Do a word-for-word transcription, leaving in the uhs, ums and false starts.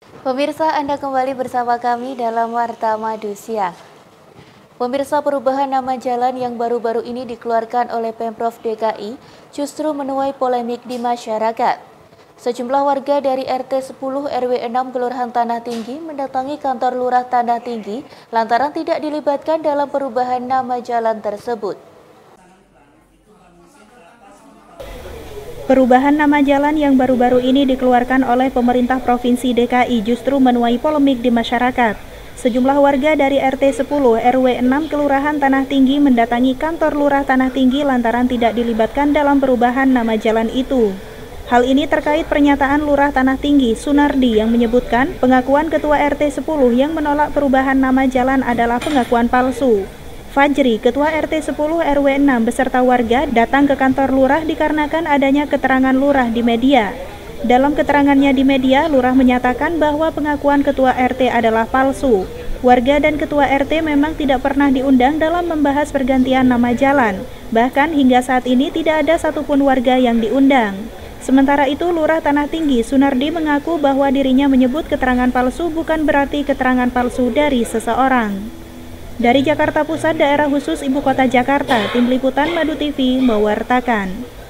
Pemirsa, Anda kembali bersama kami dalam Warta Madu Siang. Pemirsa, perubahan nama jalan yang baru-baru ini dikeluarkan oleh Pemprov D K I justru menuai polemik di masyarakat. Sejumlah warga dari R T sepuluh R W enam Kelurahan Tanah Tinggi mendatangi kantor Lurah Tanah Tinggi lantaran tidak dilibatkan dalam perubahan nama jalan tersebut. Perubahan nama jalan yang baru-baru ini dikeluarkan oleh pemerintah Provinsi D K I justru menuai polemik di masyarakat. Sejumlah warga dari R T sepuluh R W enam Kelurahan Tanah Tinggi mendatangi kantor Lurah Tanah Tinggi lantaran tidak dilibatkan dalam perubahan nama jalan itu. Hal ini terkait pernyataan Lurah Tanah Tinggi, Sunardi, yang menyebutkan pengakuan Ketua R T sepuluh yang menolak perubahan nama jalan adalah pengakuan palsu. Fajri, Ketua R T sepuluh R W enam beserta warga datang ke kantor Lurah dikarenakan adanya keterangan Lurah di media. Dalam keterangannya di media, Lurah menyatakan bahwa pengakuan Ketua R T adalah palsu. Warga dan Ketua R T memang tidak pernah diundang dalam membahas pergantian nama jalan. Bahkan hingga saat ini tidak ada satupun warga yang diundang. Sementara itu, Lurah Tanah Tinggi, Sunardi, mengaku bahwa dirinya menyebut keterangan palsu bukan berarti keterangan palsu dari seseorang. Dari Jakarta Pusat, Daerah Khusus Ibu Kota Jakarta, Tim Liputan Madu T V mewartakan.